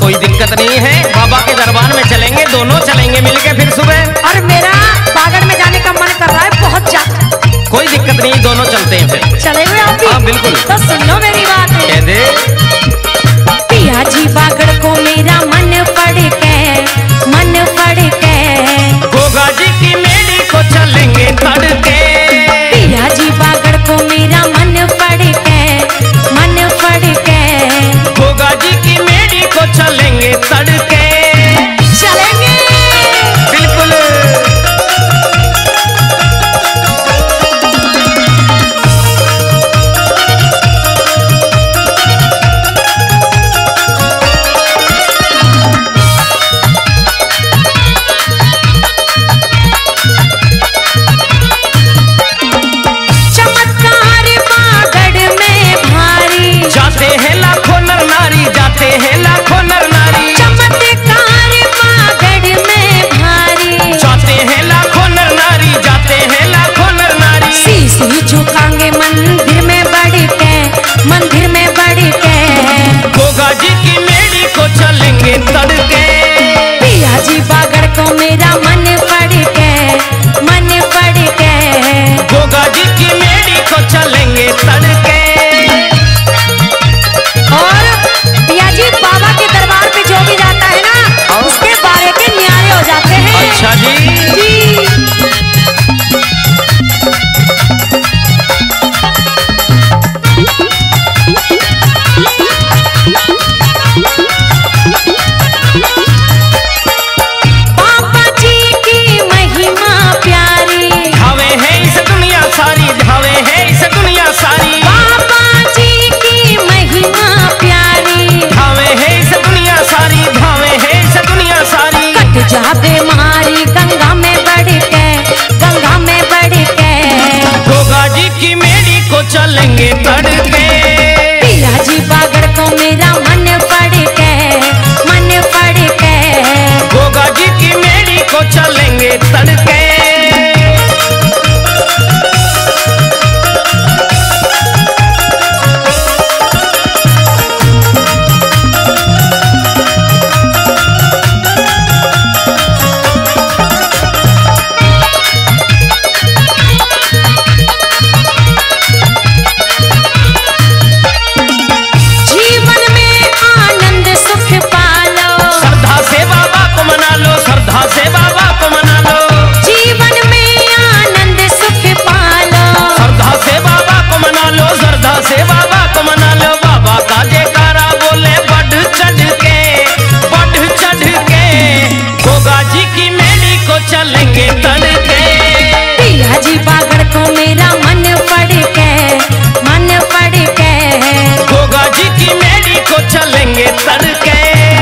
कोई दिक्कत नहीं है, बाबा के दरबार में चलेंगे, दोनों चलेंगे मिलके फिर सुबह। और मेरा बागड़ में जाने का मन कर रहा है बहुत ज्यादा। कोई दिक्कत नहीं, दोनों चलते हैं फिर। चलेंगे आप भी? हाँ बिल्कुल। तो सुन लो मेरी बात। कह दे। पिया जी बागड़ को मेरा मन पड़ के, मन पड़ के। गोगा जी की मेली को चलेंगे तड़के। पिया जी बागड़ को मेरा मन पड़ के, मन पड़ के। गोगा जी की मेली को चलेंगे तड़के। चलेंगे बिल्कुल। झुकाएंगे मंदिर में बढ़ के, मंदिर में बढ़ के। गोगा जी की मेली को चलेंगे तड़के। पिया जी बागड़ को मेरा मन पड़ के, मन पड़ के। गोगा जी की मेली को चलेंगे तड़के। और पिया जी बाबा के दरबार पे जो भी जाता है ना, उसके बारे के न्यारे हो जाते हैं। अच्छा जी। जा बीमारी गंगा में बढ़ के, गंगा में बढ़ के। गोगा जी की मेली को चलेंगे तड़के। पिया जी बागड़ को मेरा मन पड़ के, मन पड़ के। गोगा जी की मेली को चलेंगे तड़के। चलेंगे तड़के। पिया जी बागड़ को मेरा मन पड़ के, मन पड़ के। गोगा जी की मेली को चलेंगे तड़के।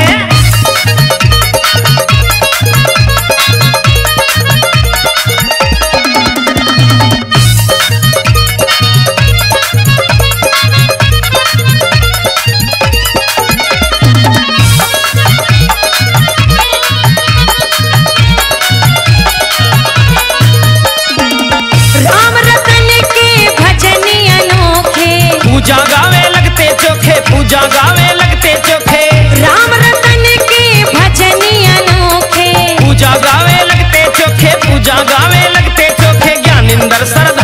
पूजा गावे लगते चोखे, पूजा गावे लगते चोखे। राम रतन के भजनी अनोखे। पूजा गावे लगते चोखे, पूजा गावे लगते चोखे। ज्ञानेंद्र सरदार